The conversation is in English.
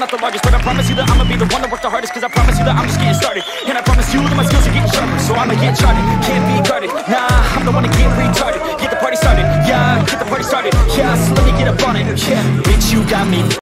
not the largest, but I promise you that I'ma be the one to work the hardest. Cause I promise you that I'm just getting started, and I promise you that my skills are getting sharper. So I'ma get charted, can't be guarded. Nah, I'm the one to get retarded. Get the party started, yeah, get the party started. Yeah, so let me get up on it, yeah. Bitch, you got me